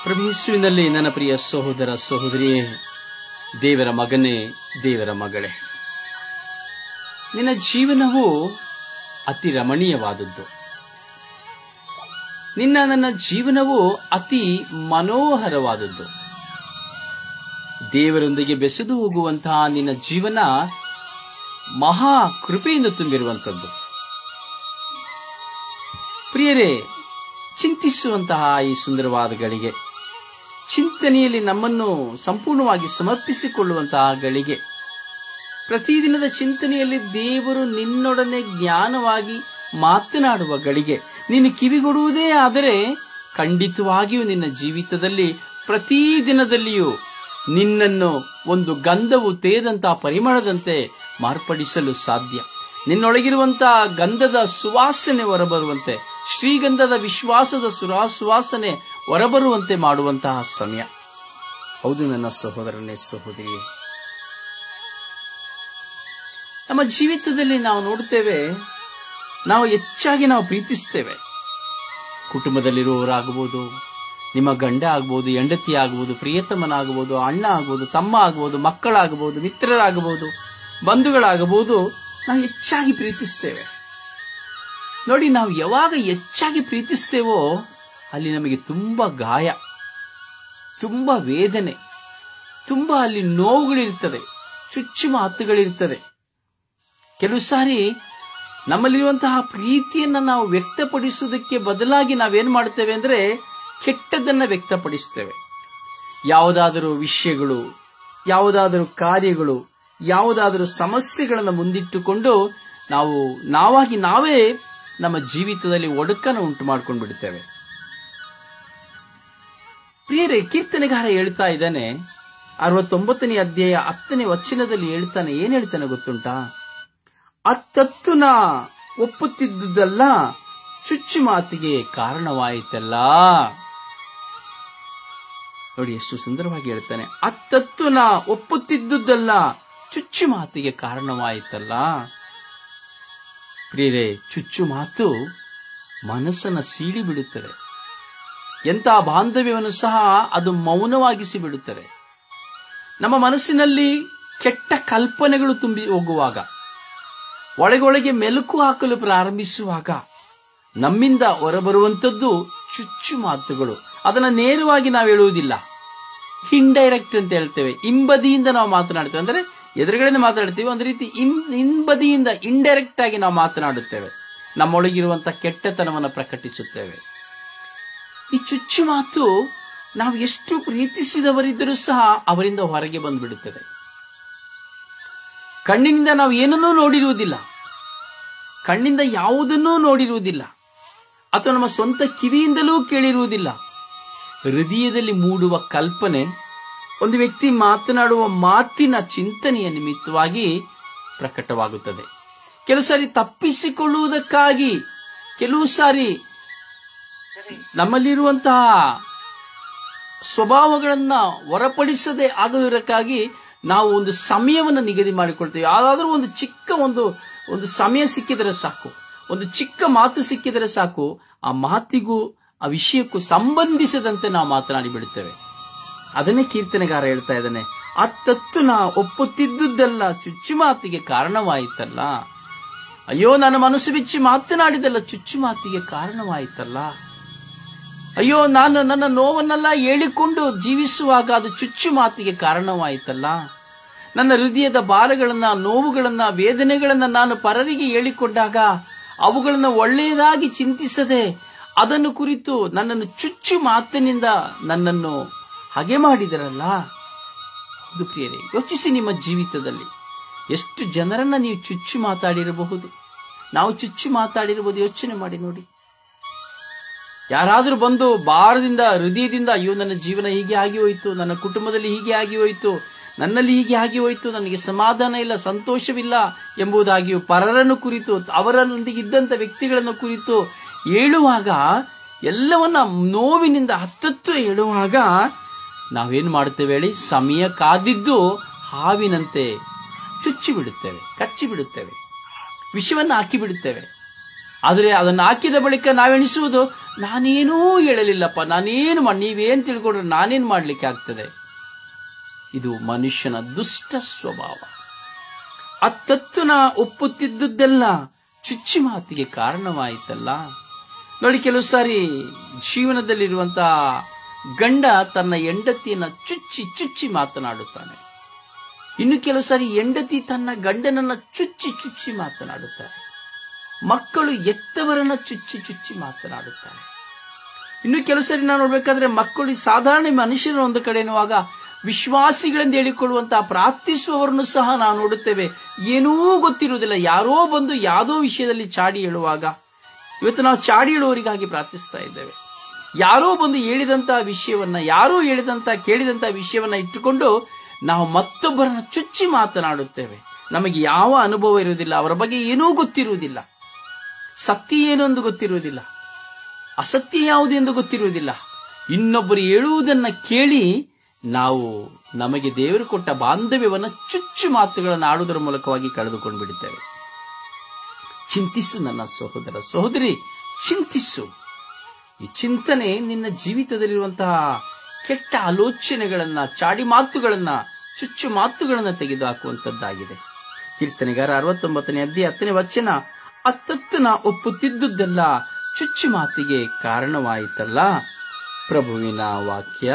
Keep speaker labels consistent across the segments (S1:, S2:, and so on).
S1: ಪ್ರಭು ಯೇಸುವಿನಲ್ಲಿ ನನ್ನ ಪ್ರಿಯ ಸಹೋದರ ಸಹೋದರಿಯೇ, ದೇವರ ಮಗನೇ, ದೇವರ ಮಗಳೇ, ನಿನ್ನ ಜೀವನವು ಅತಿ ರಮಣೀಯವಾದದ್ದು. ನನ್ನ ಜೀವನವು ಅತಿ ಮನೋಹರವಾದದ್ದು. ದೇವರೊಂದಿಗೆ ಬೆಸೆದು ಹೋಗುವಂತಹ ನಿನ್ನ ಜೀವನ ಮಹಾ ಕೃಪೆಯಿಂದ ತುಂಬಿರುವಂಥದ್ದು. ಪ್ರಿಯರೇ, ಚಿಂತಿಸುವಂತಹ ಈ ಸುಂದರವಾದ ಗಳಿಗೆ, ಚಿಂತನೆಯಲ್ಲಿ ನಮ್ಮನ್ನು ಸಂಪೂರ್ಣವಾಗಿ ಸಮರ್ಪಿಸಿಕೊಳ್ಳುವಂತಹ ಗಳಿಗೆ, ಪ್ರತಿದಿನದ ಚಿಂತನೆಯಲ್ಲಿ ದೇವರು ನಿನ್ನೊಡನೆ ಜ್ಞಾನವಾಗಿ ಮಾತನಾಡುವ ಗಳಿಗೆ ನೀನು ಕಿವಿಗೊಡುವುದೇ ಆದರೆ ಖಂಡಿತವಾಗಿಯೂ ನಿನ್ನ ಜೀವಿತದಲ್ಲಿ ಪ್ರತಿದಿನದಲ್ಲಿಯೂ ನಿನ್ನನ್ನು ಒಂದು ಗಂಧವು ತೇದಂತಹ ಪರಿಮಳದಂತೆ ಮಾರ್ಪಡಿಸಲು ಸಾಧ್ಯ. ನಿನ್ನೊಳಗಿರುವಂತಹ ಗಂಧದ ಸುವಾಸನೆ ಹೊರಬರುವಂತೆ, ಶ್ರೀಗಂಧದ ವಿಶ್ವಾಸದ ಸುವಾಸನೆ ಹೊರಬರುವಂತೆ ಮಾಡುವಂತಹ ಸಮಯ. ಹೌದು ನನ್ನ ಸಹೋದರನೇ, ಸಹೋದರಿಯೇ, ನಮ್ಮ ಜೀವಿತದಲ್ಲಿ ನಾವು ನೋಡುತ್ತೇವೆ, ನಾವು ಹೆಚ್ಚಾಗಿ ಪ್ರೀತಿಸ್ತೇವೆ. ಕುಟುಂಬದಲ್ಲಿರುವವರಾಗಬಹುದು, ನಿಮ್ಮ ಗಂಡ ಆಗಬಹುದು, ಹೆಂಡತಿ ಆಗಬಹುದು, ಪ್ರಿಯತಮನಾಗಬಹುದು, ಅಣ್ಣ ಆಗಬಹುದು, ತಮ್ಮ ಆಗಬಹುದು, ಮಕ್ಕಳಾಗಬಹುದು, ಮಿತ್ರರಾಗಬಹುದು, ಬಂಧುಗಳಾಗಬಹುದು, ನಾವು ಹೆಚ್ಚಾಗಿ ಪ್ರೀತಿಸ್ತೇವೆ. ನೋಡಿ, ನಾವು ಯಾವಾಗ ಹೆಚ್ಚಾಗಿ ಪ್ರೀತಿಸ್ತೇವೋ ಅಲ್ಲಿ ನಮಗೆ ತುಂಬಾ ಗಾಯ, ತುಂಬಾ ವೇದನೆ, ತುಂಬಾ ಅಲ್ಲಿ ನೋವುಗಳಿರ್ತದೆ, ಚುಚ್ಚು ಮಾತುಗಳಿರ್ತದೆ. ಕೆಲವು ಸಾರಿ ನಮ್ಮಲ್ಲಿರುವಂತಹ ಪ್ರೀತಿಯನ್ನ ನಾವು ವ್ಯಕ್ತಪಡಿಸುವುದಕ್ಕೆ ಬದಲಾಗಿ ನಾವೇನ್ ಮಾಡ್ತೇವೆ ಅಂದ್ರೆ ಕೆಟ್ಟದನ್ನ ವ್ಯಕ್ತಪಡಿಸ್ತೇವೆ. ಯಾವುದಾದರೂ ವಿಷಯಗಳು, ಯಾವುದಾದರೂ ಕಾರ್ಯಗಳು, ಯಾವುದಾದರೂ ಸಮಸ್ಯೆಗಳನ್ನು ಮುಂದಿಟ್ಟುಕೊಂಡು ನಾವಾಗಿ ನಾವೇ ನಮ್ಮ ಜೀವಿತದಲ್ಲಿ ಒಡಕನ್ನು ಉಂಟು ಮಾಡ್ಕೊಂಡು ಬಿಡುತ್ತೇವೆ. ಪ್ರಿಯರೇ, ಕೀರ್ತನೆಗಾರ ಹೇಳ್ತಾ ಇದ್ದಾನೆ, 69ನೇ ಅಧ್ಯಾಯ 10ನೇ ವಚನದಲ್ಲಿ ಹೇಳ್ತಾನೆ. ಏನ್ ಹೇಳ್ತಾನೆ ಗೊತ್ತುಂಟಾ? ಅತ್ತತ್ತು ನಾ ಒಪ್ಪುತ್ತಿದ್ದುದಲ್ಲ, ಚುಚ್ಚು ಮಾತಿಗೆ ಕಾರಣವಾಯಿತಲ್ಲ. ನೋಡಿ, ಎಷ್ಟು ಸುಂದರವಾಗಿ ಹೇಳ್ತಾನೆ. ಅತ್ತತ್ತು ನಾ ಒಪ್ಪುತ್ತಿದ್ದುದಲ್ಲ, ಚುಚ್ಚು ಮಾತಿಗೆ ಕಾರಣವಾಯಿತಲ್ಲ. ಪ್ರಿಯರೇ, ಚುಚ್ಚು ಮಾತು ಮನಸ್ಸನ್ನ ಸೀಳಿ ಬಿಡುತ್ತದೆ. ಎಂಥ ಬಾಂಧವ್ಯವನ್ನು ಸಹ ಅದು ಮೌನವಾಗಿಸಿ ಬಿಡುತ್ತದೆ. ನಮ್ಮ ಮನಸ್ಸಿನಲ್ಲಿ ಕೆಟ್ಟ ಕಲ್ಪನೆಗಳು ತುಂಬಿ ಹೋಗುವಾಗ, ಒಳಗೊಳಗೆ ಮೆಲುಕು ಹಾಕಲು ಪ್ರಾರಂಭಿಸುವಾಗ ನಮ್ಮಿಂದ ಹೊರಬರುವಂತದ್ದು ಚುಚ್ಚು ಮಾತುಗಳು. ಅದನ್ನ ನೇರವಾಗಿ ನಾವು ಹೇಳುವುದಿಲ್ಲ, ಇಂಡೈರೆಕ್ಟ್ ಅಂತ ಹೇಳ್ತೇವೆ. ಹಿಂಬದಿಯಿಂದ ನಾವು ಮಾತನಾಡ್ತೇವೆ, ಅಂದ್ರೆ ಎದುರುಗಡೆಯಿಂದ ಮಾತಾಡ್ತೀವಿ, ಒಂದು ರೀತಿ ಹಿಂಬದಿಯಿಂದ ಇಂಡೈರೆಕ್ಟ್ ಆಗಿ ನಾವು ಮಾತನಾಡುತ್ತೇವೆ. ನಮ್ಮೊಳಗಿರುವಂತಹ ಕೆಟ್ಟತನವನ್ನು ಪ್ರಕಟಿಸುತ್ತೇವೆ. ಈ ಚುಚ್ಚು ಮಾತು ನಾವು ಎಷ್ಟು ಪ್ರೀತಿಸಿದವರಿದ್ದರೂ ಸಹ ಅವರಿಂದ ಹೊರಗೆ ಬಂದ್ಬಿಡುತ್ತದೆ. ಕಣ್ಣಿನಿಂದ ನಾವು ಏನನ್ನೂ ನೋಡಿರುವುದಿಲ್ಲ, ಕಣ್ಣಿಂದ ಯಾವುದನ್ನೂ ನೋಡಿರುವುದಿಲ್ಲ, ಅಥವಾ ನಮ್ಮ ಸ್ವಂತ ಕಿವಿಯಿಂದಲೂ ಕೇಳಿರುವುದಿಲ್ಲ. ಹೃದಯದಲ್ಲಿ ಮೂಡುವ ಕಲ್ಪನೆ ಒಂದು ವ್ಯಕ್ತಿ ಮಾತನಾಡುವ ಮಾತಿನ ಚಿಂತನೆಯ ನಿಮಿತ್ತವಾಗಿ ಪ್ರಕಟವಾಗುತ್ತದೆ. ಕೆಲವು ಸಾರಿ ತಪ್ಪಿಸಿಕೊಳ್ಳುವುದಕ್ಕಾಗಿ, ಕೆಲವು ಸಾರಿ ನಮ್ಮಲ್ಲಿರುವಂತಹ ಸ್ವಭಾವಗಳನ್ನ ಹೊರಪಡಿಸದೆ ಆಗುವುದಕ್ಕಾಗಿ ನಾವು ಒಂದು ಸಮಯವನ್ನು ನಿಗದಿ ಮಾಡಿಕೊಳ್ತೇವೆ. ಯಾವ್ದಾದ್ರೂ ಒಂದು ಚಿಕ್ಕ ಒಂದು ಸಮಯ ಸಿಕ್ಕಿದರೆ ಸಾಕು, ಒಂದು ಚಿಕ್ಕ ಮಾತು ಸಿಕ್ಕಿದರೆ ಸಾಕು, ಆ ಮಾತಿಗೂ ಆ ವಿಷಯಕ್ಕೂ ಸಂಬಂಧಿಸದಂತೆ ನಾವು ಮಾತನಾಡಿ ಬಿಡುತ್ತೇವೆ. ಅದನ್ನೇ ಕೀರ್ತನೆಗಾರ ಹೇಳ್ತಾ ಇದ್ದಾನೆ, ಅತ್ತತ್ತು ನಾ ಒಪ್ಪುತ್ತಿದ್ದುದಲ್ಲ, ಚುಚ್ಚು ಮಾತಿಗೆ ಕಾರಣವಾಯಿತಲ್ಲ. ಅಯ್ಯೋ, ನನ್ನ ಮನಸ್ಸು ಬಿಚ್ಚಿ ಮಾತನಾಡಿದಲ್ಲ, ಚುಚ್ಚು ಮಾತಿಗೆ ಕಾರಣವಾಯಿತಲ್ಲ. ಅಯ್ಯೋ, ನಾನು ನನ್ನ ನೋವನ್ನೆಲ್ಲ ಹೇಳಿಕೊಂಡು ಜೀವಿಸುವಾಗ ಅದು ಚುಚ್ಚು ಮಾತಿಗೆ ಕಾರಣವಾಯಿತಲ್ಲ. ನನ್ನ ಹೃದಯದ ಭಾರಗಳನ್ನ, ನೋವುಗಳನ್ನ, ವೇದನೆಗಳನ್ನ ನಾನು ಪರರಿಗೆ ಹೇಳಿಕೊಂಡಾಗ ಅವುಗಳನ್ನ ಒಳ್ಳೆಯದಾಗಿ ಚಿಂತಿಸದೆ ಅದನ್ನು ಕುರಿತು ನನ್ನನ್ನು ಚುಚ್ಚು ಮಾತಿನಿಂದ ನನ್ನನ್ನು ಹಾಗೆ ಮಾಡಿದರಲ್ಲ. ಹೌದು ಪ್ರಿಯರೇ, ಯೋಚಿಸಿ, ನಿಮ್ಮ ಜೀವಿತದಲ್ಲಿ ಎಷ್ಟು ಜನರನ್ನ ನೀವು ಚುಚ್ಚು ಮಾತಾಡಿರಬಹುದು, ನಾವು ಚುಚ್ಚು ಮಾತಾಡಿರಬಹುದು. ಯೋಚನೆ ಮಾಡಿ ನೋಡಿ. ಯಾರಾದ್ರೂ ಬಂದು ಭಾರದಿಂದ, ಹೃದಯದಿಂದ, ಅಯ್ಯೋ ನನ್ನ ಜೀವನ ಹೀಗೆ ಆಗಿ ಹೋಯಿತು, ನನ್ನ ಕುಟುಂಬದಲ್ಲಿ ಹೀಗೆ ಆಗಿ ಹೋಯಿತು, ನನ್ನಲ್ಲಿ ಹೀಗೆ ಆಗಿ ಹೋಯಿತು, ನನಗೆ ಸಮಾಧಾನ ಇಲ್ಲ, ಸಂತೋಷವಿಲ್ಲ ಎಂಬುದಾಗಿಯೂ ಪರರನ್ನು ಕುರಿತು, ಅವರೊಂದಿಗೆ ಇದ್ದಂಥ ವ್ಯಕ್ತಿಗಳನ್ನು ಕುರಿತು ಹೇಳುವಾಗ, ಎಲ್ಲವನ್ನ ನೋವಿನಿಂದ ಹತ್ತತ್ತು ಹೇಳುವಾಗ ನಾವೇನು ಮಾಡುತ್ತೇವೆ ಹೇಳಿ? ಸಮಯ ಕಾದಿದ್ದು ಹಾವಿನಂತೆ ಚುಚ್ಚಿ ಬಿಡುತ್ತೇವೆ, ಕಚ್ಚಿ ಬಿಡುತ್ತೇವೆ, ವಿಷವನ್ನು ಹಾಕಿ ಬಿಡುತ್ತೇವೆ. ಆದರೆ ಅದನ್ನು ಹಾಕಿದ ಬಳಿಕ ನಾವೆಣಿಸುವುದು ನಾನೇನೂ ಹೇಳಲಿಲ್ಲಪ್ಪ, ನಾನೇನು ನೀವೇನ್ ತಿಳ್ಕೊಂಡ್ರೆ ನಾನೇನ್ ಮಾಡ್ಲಿಕ್ಕೆ ಆಗ್ತದೆ. ಇದು ಮನುಷ್ಯನ ದುಷ್ಟ ಸ್ವಭಾವ. ಅತ್ತತ್ತು ನಾ ಒಪ್ಪುತ್ತಿದ್ದುದೆಲ್ಲ ಚುಚ್ಚಿ ಮಾತಿಗೆ ಕಾರಣವಾಯಿತಲ್ಲ. ನೋಡಿ, ಕೆಲವು ಸಾರಿ ಜೀವನದಲ್ಲಿರುವಂತಹ ಗಂಡ ತನ್ನ ಹೆಂಡತಿಯನ್ನ ಚುಚ್ಚಿ ಚುಚ್ಚಿ ಮಾತನಾಡುತ್ತಾನೆ. ಇನ್ನು ಕೆಲವು ಸಾರಿ ಹೆಂಡತಿ ತನ್ನ ಗಂಡನನ್ನ ಚುಚ್ಚಿ ಚುಚ್ಚಿ ಮಾತನಾಡುತ್ತಾರೆ. ಮಕ್ಕಳು ಎತ್ತವರನ್ನ ಚುಚ್ಚಿ ಚುಚ್ಚಿ ಮಾತನಾಡುತ್ತಾರೆ. ಇನ್ನು ಕೆಲವು ಸಾರಿ ನಾವು ನೋಡ್ಬೇಕಾದ್ರೆ ಮಕ್ಕಳು ಸಾಧಾರಣ ಮನುಷ್ಯರ ಒಂದು ಕಡೆ ಎನ್ನುವಾಗ ವಿಶ್ವಾಸಿಗಳೆಂದು ಹೇಳಿಕೊಳ್ಳುವಂತಹ ಪ್ರಾರ್ಥಿಸುವವರನ್ನು ಸಹ ನಾವು ನೋಡುತ್ತೇವೆ. ಏನೂ ಗೊತ್ತಿರುವುದಿಲ್ಲ, ಯಾರೋ ಬಂದು ಯಾವುದೋ ವಿಷಯದಲ್ಲಿ ಚಾಡಿ ಹೇಳುವಾಗ, ಇವತ್ತು ನಾವು ಚಾಡಿ ಹೇಳುವವರಿಗಾಗಿ ಪ್ರಾರ್ಥಿಸ್ತಾ ಇದ್ದೇವೆ. ಯಾರೋ ಬಂದು ಹೇಳಿದಂತಹ ವಿಷಯವನ್ನ, ಯಾರೋ ಕೇಳಿದಂತಹ ವಿಷಯವನ್ನ ಇಟ್ಟುಕೊಂಡು ನಾವು ಮತ್ತೊಬ್ಬರನ್ನ ಚುಚ್ಚಿ ಮಾತನಾಡುತ್ತೇವೆ. ನಮಗೆ ಯಾವ ಅನುಭವ ಇರುವುದಿಲ್ಲ, ಅವರ ಬಗ್ಗೆ ಏನೂ ಗೊತ್ತಿರುವುದಿಲ್ಲ, ಸತ್ಯ ಏನು ಎಂದು ಗೊತ್ತಿರುವುದಿಲ್ಲ, ಅಸತ್ಯ ಯಾವುದು ಎಂದು ಗೊತ್ತಿರುವುದಿಲ್ಲ. ಇನ್ನೊಬ್ಬರು ಹೇಳುವುದನ್ನ ಕೇಳಿ ನಾವು ನಮಗೆ ದೇವರು ಕೊಟ್ಟ ಬಾಂಧವ್ಯವನ್ನು ಚುಚ್ಚು ಮಾತುಗಳನ್ನು ಆಡುವುದರ ಮೂಲಕವಾಗಿ ಕಳೆದುಕೊಂಡು ಬಿಡುತ್ತೇವೆ. ಚಿಂತಿಸು ನನ್ನ ಸಹೋದರ ಸಹೋದರಿ, ಚಿಂತಿಸು. ಈ ಚಿಂತನೆ ನಿನ್ನ ಜೀವಿತದಲ್ಲಿರುವಂತಹ ಕೆಟ್ಟ ಆಲೋಚನೆಗಳನ್ನ, ಚಾಡಿ ಮಾತುಗಳನ್ನ, ಚುಚ್ಚು ಮಾತುಗಳನ್ನ ತೆಗೆದುಹಾಕುವಂತದ್ದಾಗಿದೆ. ಕೀರ್ತನೆಗಾರ 69ನೇ ಅಧ್ಯಾಯ 10ನೇ ವಚನ, ಅತ್ತತ್ತು ನಾ ಒಪ್ಪುತ್ತಿದ್ದುದೆಲ್ಲ ಚುಚ್ಚು ಮಾತಿಗೆ ಕಾರಣವಾಯಿತಲ್ಲ. ಪ್ರಭುವಿನ ವಾಕ್ಯ.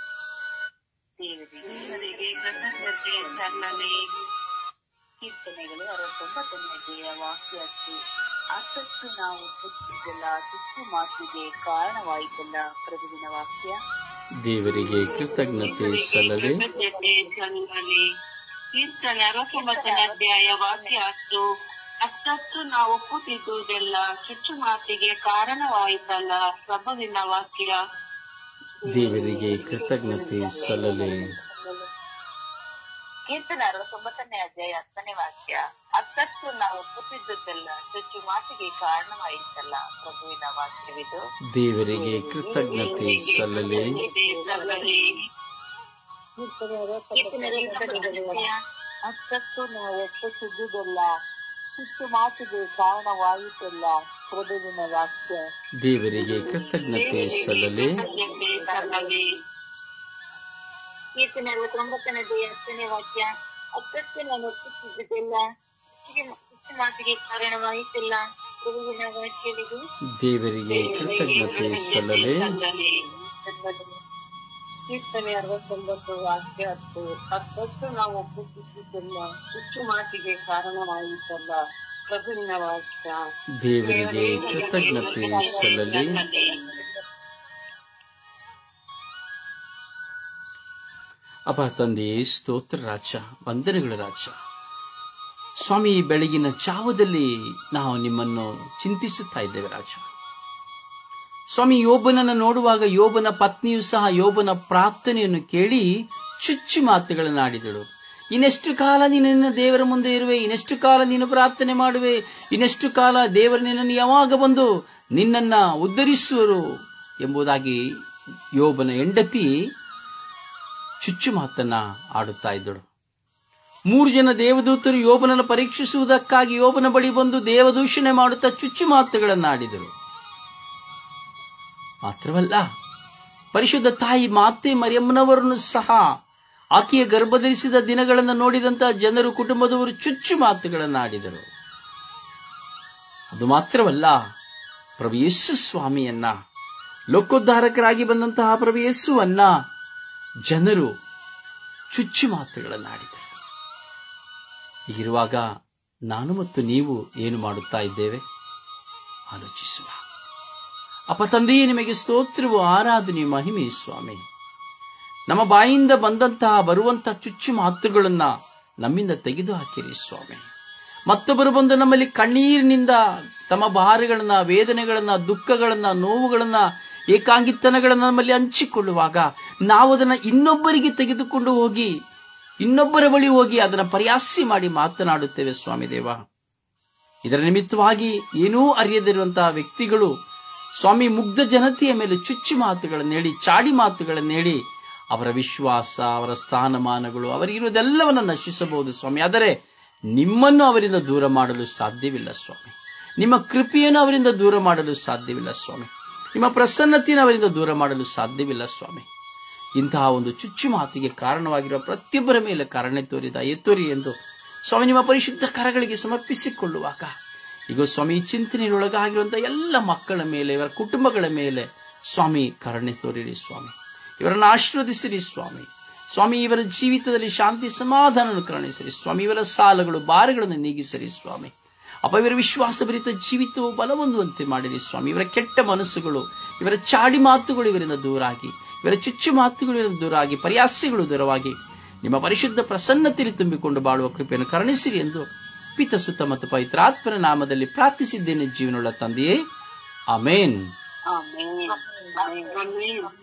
S2: ಕೀರ್ತನೆಗಳು 69ನೇ ವಾಕ್ಯ. ಅತ್ತತ್ತು ನಾವು ಒಪ್ಪುತ್ತಿದ್ದೆಲ್ಲ ಚುಚ್ಚು ಮಾತಿಗೆ ಕಾರಣವಾಯಿತಲ್ಲ. ಪ್ರಭುವಿನ ವಾಕ್ಯ.
S1: ದೇವರಿಗೆ ಕೃತಜ್ಞತೆ ಸಲ್ಲಲಿ.
S2: ಕೀರ್ತನೆ 69ನೇ ಅಧ್ಯಾಯ ವಾಕ್ಯ 10. ಅತ್ತತ್ತು ನಾವು ಒಪ್ಪುತ್ತಿದ್ದುದೆಲ್ಲ ಚುಚ್ಚು ಮಾತಿಗೆ ಕಾರಣವಾಯಿತಲ್ಲ. ಪ್ರಭುವಿನ ವಾಕ್ಯ.
S1: ದೇವರಿಗೆ ಕೃತಜ್ಞತೆ ಸಲ್ಲಲಿ.
S2: ಕೀರ್ತನೆ 69ನೇ ಅಧ್ಯಾಯ 10ನೇ ವಾಕ್ಯ. ಅತ್ತತ್ತು ನಾವು ಒಪ್ಪುತ್ತಿದ್ದುದೆಲ್ಲ ಚುಚ್ಚು ಮಾತಿಗೆ ಕಾರಣವಾಯಿತಲ್ಲ. ಪ್ರಭುವಿನ ವಾಕ್ಯವಿದು.
S1: ದೇವರಿಗೆ ಕೃತಜ್ಞತೆ ಸಲ್ಲಲಿ.
S2: ಅತ್ತತ್ತು ನಾವು ಒಪ್ಪುತ್ತಿದ್ದುದೆಲ್ಲ ಚುಚ್ಚು ಮಾತಿಗೆ ಕಾರಣವಾಯಿತಲ್ಲ. ಪ್ರಭುವಿನ ವಾಕ್ಯ.
S1: ದೇವರಿಗೆ ಕೃತಜ್ಞತೆ ಸಲ್ಲಲಿ.
S2: ಕೀರ್ತನೆ 69ನೇ ಅಧ್ಯಾಯ 10ನೇ ವಾಕ್ಯ. ಅತ್ತತ್ತು ನಾನು ಒಪ್ಪುತ್ತಿದ್ದುದೆಲ್ಲ ಚುಚ್ಚು ಮಾತಿಗೆ ಕಾರಣವಾಯಿತಲ್ಲ. ಪ್ರಭುವಿನ ವಾಕ್ಯವಿದು.
S1: ದೇವರಿಗೆ ಕೃತಜ್ಞತೆ ಸಲ್ಲಲಿ.
S2: ಕೀರ್ತನೆ 69 ವಾಕ್ಯ 10. ಅತ್ತತ್ತು ನಾವು ಒಪ್ಪುತ್ತಿದ್ದುದೆಲ್ಲ ಚುಚ್ಚು ಮಾತಿಗೆ ಕಾರಣವಾಯಿತಲ್ಲ. ಪ್ರಭುವಿನ ವಾಕ್ಯ.
S1: ದೇವರಿಗೆ ಕೃತಜ್ಞತೆ ಸಲ್ಲಲಿ. ಅಪ್ಪ ತಂದೆಯೇ, ಸ್ತೋತ್ರ ರಾಜ, ವಂದನೆಗಳು ರಾಜ. ಸ್ವಾಮಿ, ಬೆಳಗಿನ ಜಾವದಲ್ಲಿ ನಾವು ನಿಮ್ಮನ್ನು ಚಿಂತಿಸುತ್ತಾ ಇದ್ದೇವೆ ರಾಜ. ಸ್ವಾಮಿ, ಯೋಬನನ್ನು ನೋಡುವಾಗ ಯೋಬನ ಪತ್ನಿಯು ಸಹ ಯೋಬನ ಪ್ರಾರ್ಥನೆಯನ್ನು ಕೇಳಿ ಚುಚ್ಚು ಮಾತುಗಳನ್ನಾಡಿದಳು. ಇನ್ನೆಷ್ಟು ಕಾಲ ನೀನು ದೇವರ ಮುಂದೆ ಇರುವೆ, ಇನ್ನೆಷ್ಟು ಕಾಲ ನೀನು ಪ್ರಾರ್ಥನೆ ಮಾಡುವೆ, ಇನ್ನೆಷ್ಟು ಕಾಲ ದೇವರು ನಿನ್ನನ್ನು ಯಾವಾಗ ಬಂದು ನಿನ್ನನ್ನ ಉದ್ಧರಿಸುವರು ಎಂಬುದಾಗಿ ಯೋಬನ ಹೆಂಡತಿ ಚುಚ್ಚು ಮಾತನ್ನ ಆಡುತ್ತಾ ಇದ್ದಳು. 3 ಜನ ದೇವದೂತರು ಯೋಬನನ್ನು ಪರೀಕ್ಷಿಸುವುದಕ್ಕಾಗಿ ಯೋಬನ ಬಳಿ ಬಂದು ದೇವದೂಷಣೆ ಮಾಡುತ್ತಾ ಚುಚ್ಚು ಮಾತುಗಳನ್ನಾಡಿದರು. ಮಾತ್ರವಲ್ಲ, ಪರಿಶುದ್ಧ ತಾಯಿ ಮಾತೆ ಮರಿಯಮ್ಮನವರನ್ನು ಸಹ ಆಕೆಯ ಗರ್ಭಧರಿಸಿದ ದಿನಗಳನ್ನು ನೋಡಿದಂತಹ ಜನರು, ಕುಟುಂಬದವರು ಚುಚ್ಚು ಮಾತುಗಳನ್ನಾಡಿದರು. ಅದು ಮಾತ್ರವಲ್ಲ, ಪ್ರಭು ಯೇಸು ಸ್ವಾಮಿಯನ್ನ, ಲೋಕೋದ್ಧಾರಕರಾಗಿ ಬಂದಂತಹ ಪ್ರಭು ಯೇಸುವನ್ನ ಜನರು ಚುಚ್ಚು ಮಾತುಗಳನ್ನಾಡಿದರು. ಹೀಗಿರುವಾಗ ನಾನು ಮತ್ತು ನೀವು ಏನು ಮಾಡುತ್ತಾ ಇದ್ದೇವೆ? ಆಲೋಚಿಸುವ. ಅಪ್ಪ ತಂದೆಯೇ, ನಿಮಗೆ ಸ್ತೋತ್ರವು, ಆರಾಧನೆ, ಮಹಿಮೆ ಸ್ವಾಮಿ. ನಮ್ಮ ಬಾಯಿಂದ ಬರುವಂತಹ ಚುಚ್ಚು ಮಾತುಗಳನ್ನ ನಮ್ಮಿಂದ ತೆಗೆದು ಹಾಕಿರಿ ಸ್ವಾಮಿ. ಮತ್ತೊಬ್ಬರು ಬಂದು ನಮ್ಮಲ್ಲಿ ಕಣ್ಣೀರಿನಿಂದ ತಮ್ಮ ಭಾರಗಳನ್ನ, ವೇದನೆಗಳನ್ನ, ದುಃಖಗಳನ್ನ, ನೋವುಗಳನ್ನ, ಏಕಾಂಗಿತನಗಳನ್ನ ನಮ್ಮಲ್ಲಿ ಹಂಚಿಕೊಳ್ಳುವಾಗ ನಾವು ಅದನ್ನ ಇನ್ನೊಬ್ಬರಿಗೆ ತೆಗೆದುಕೊಂಡು ಹೋಗಿ, ಇನ್ನೊಬ್ಬರ ಬಳಿ ಹೋಗಿ ಅದನ್ನ ಪರಿಹಾಸಿ ಮಾಡಿ ಮಾತನಾಡುತ್ತೇವೆ ಸ್ವಾಮಿ ದೇವ. ಇದರ ನಿಮಿತ್ತವಾಗಿ ಏನೂ ಅರಿಯದಿರುವಂತಹ ವ್ಯಕ್ತಿಗಳು ಸ್ವಾಮಿ ಮುಗ್ಧ ಜನತೆಯ ಮೇಲೆ ಚುಚ್ಚು ಮಾತುಗಳನ್ನು ಹೇಳಿ, ಚಾಡಿ ಮಾತುಗಳನ್ನು ಹೇಳಿ ಅವರ ವಿಶ್ವಾಸ, ಅವರ ಸ್ಥಾನಮಾನಗಳು, ಅವರಿಗಿರುವುದೆಲ್ಲವನ್ನು ನಶಿಸಬಹುದು ಸ್ವಾಮಿ. ಆದರೆ ನಿಮ್ಮನ್ನು ಅವರಿಂದ ದೂರ ಮಾಡಲು ಸಾಧ್ಯವಿಲ್ಲ ಸ್ವಾಮಿ. ನಿಮ್ಮ ಕೃಪೆಯನ್ನು ಅವರಿಂದ ದೂರ ಮಾಡಲು ಸಾಧ್ಯವಿಲ್ಲ ಸ್ವಾಮಿ. ನಿಮ್ಮ ಪ್ರಸನ್ನತೆಯನ್ನು ಅವರಿಂದ ದೂರ ಮಾಡಲು ಸಾಧ್ಯವಿಲ್ಲ ಸ್ವಾಮಿ. ಇಂತಹ ಒಂದು ಚುಚ್ಚು ಮಾತಿಗೆ ಕಾರಣವಾಗಿರುವ ಪ್ರತಿಯೊಬ್ಬರ ಮೇಲೆ ಕಾರಣ ಎತ್ತೋರಿ ಎಂದು ಸ್ವಾಮಿ ನಿಮ್ಮ ಪರಿಶುದ್ಧ ಕರಗಳಿಗೆ ಸಮರ್ಪಿಸಿಕೊಳ್ಳುವಾಗ ಈಗ ಸ್ವಾಮಿ ಈ ಚಿಂತನೆಯೊಳಗಾಗಿರುವಂತಹ ಎಲ್ಲ ಮಕ್ಕಳ ಮೇಲೆ, ಇವರ ಕುಟುಂಬಗಳ ಮೇಲೆ ಸ್ವಾಮಿ ಕರುಣೆ ತೋರಿರಿ ಸ್ವಾಮಿ. ಇವರನ್ನು ಆಶೀರ್ವದಿಸಿರಿ ಸ್ವಾಮಿ. ಸ್ವಾಮಿ ಇವರ ಜೀವಿತದಲ್ಲಿ ಶಾಂತಿ ಸಮಾಧಾನವನ್ನು ಕರುಣಿಸಿರಿ ಸ್ವಾಮಿ. ಇವರ ಸಾಲಗಳು ಭಾರಗಳನ್ನು ನೀಗಿಸಿರಿ ಸ್ವಾಮಿ. ಅಪ್ಪ, ಇವರ ವಿಶ್ವಾಸಭರಿತ ಜೀವಿತವು ಬಲವೊಂದುವಂತೆ ಮಾಡಿರಿ ಸ್ವಾಮಿ. ಇವರ ಕೆಟ್ಟ ಮನಸ್ಸುಗಳು, ಇವರ ಚಾಡಿ ಮಾತುಗಳು ಇವರಿಂದ ದೂರಾಗಿ, ಇವರ ಚುಚ್ಚು ಮಾತುಗಳು ಇವರಿಂದ ದೂರಾಗಿ, ಪರ್ಯಾಸ್ಯಗಳು ದೂರವಾಗಿ ನಿಮ್ಮ ಪರಿಶುದ್ಧ ಪ್ರಸನ್ನತೆಯಲ್ಲಿ ತುಂಬಿಕೊಂಡು ಬಾಳುವ ಕೃಪೆಯನ್ನು ಕರುಣಿಸಿರಿ ಎಂದು ಪಿತ, ಸುತ್ತ ಮತ್ತು ಪವಿತ್ರಾತ್ಮನ ನಾಮದಲ್ಲಿ ಪ್ರಾರ್ಥಿಸಿದ್ದೇನೆ ಜೀವನವುಳ್ಳ ತಂದೆಯೇ, ಆಮೇನ್.
S2: ಆಮೆನ್.